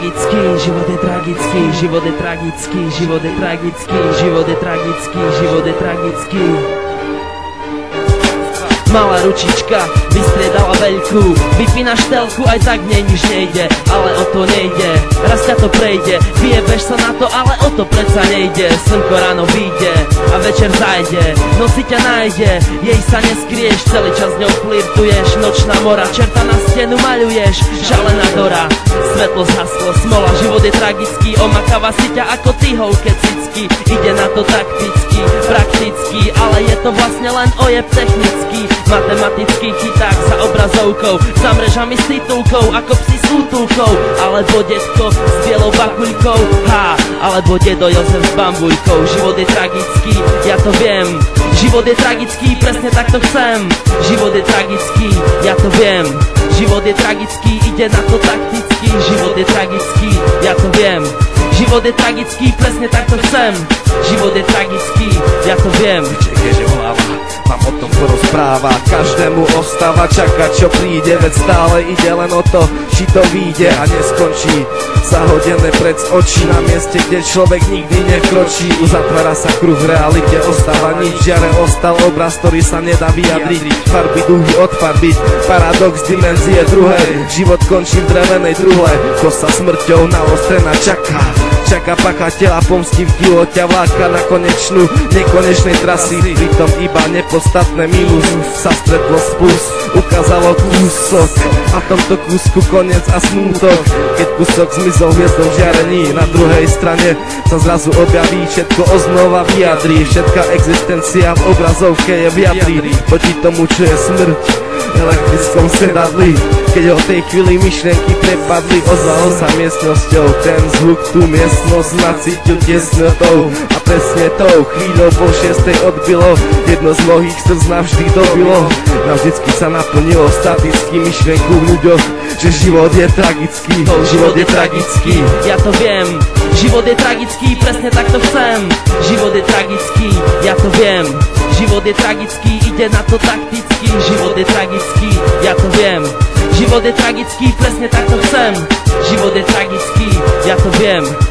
tragický, život je tragický, život je tragický, život je tragický, život je tragický, život je tragický. Malá ručička vystriedala veľkú, vypínaš telku, aj tak v nej nič nejde, ale o to nejde, raz ťa to prejde, vyjebeš sa na to, ale o to predsa nejde. Slnko ráno vyjde a večer zajde, noci ťa nájde, jej sa neskrieš, celý čas ňou flirtuješ, nočná mora, čerta na stenu maľuješ, šalená Dora, svetlo zhaslo, smola, život je tragický, omakáva si ťa ako tyhovke cicky, ide na to takticky, prakticky, ale je to vlastne len ojeb technický. Matematický chyták za obrazovkou, za mrežami s titulkou, ako psi s útulkou, alebo detko s bielou bakuľkou, alebo dedo Jozef s bambujkou. Život je tragický, ja to viem, život je tragický, presne tak to chcem. Život je tragický, ja to viem, život je tragický, ide na to takticky. Život je tragický, ja to viem, život je tragický, presne tak to chcem. Život je tragický, ja to viem. Čekeže hlava, mám o tom porozpráva, každému ostáva čakať, čo príde, veď stále ide len o to, či to vyjde a neskončí. Zahodené pred z očí, na mieste, kde človek nikdy nekročí. Uzatvára sa kruh, v realite ostáva nič, žiare ostal obraz, ktorý sa nedá vyjadriť. Farby duhy odfarbiť, paradox dimenzie druhej, život končí v drevenej truhle, kosa smrťou naostrená čaká. Čaká pachateľa pomstivky, ťa vláka na konečnú, nekonečnej trasy. Pritom iba nepodstatné minus sa stretlo z plus, ukázalo kúsok a v tomto kúsku koniec a smútok. Keď kúsok zmizol v hviezdnom žiarení, na druhej strane sa zrazu objaví, všetko oznova vyjadrí. Všetká existencia v obrazovke je v jadri, proti tomu, čo je smrť elektrickom sedadli. Keď o tej chvíli myšlienky prepadli, ozvalo sa miestnosťou ten zvuk, tú miestnosť nacítil tesnotou. A presne tou chvíľou po 6. odbilo, jedno z mnohých srdc navždy dobilo. Navždycky sa naplnilo statický myšlienku v ľuďoch, že život je tragický, život je tragický. Ja to viem, život je tragický, presne tak to chcem. Život je tragický, ja to viem, život je tragický, ide na to takticky. Život je tragický, ja to viem, život je tragický, presne tak to chcem. Život je tragický, ja to viem.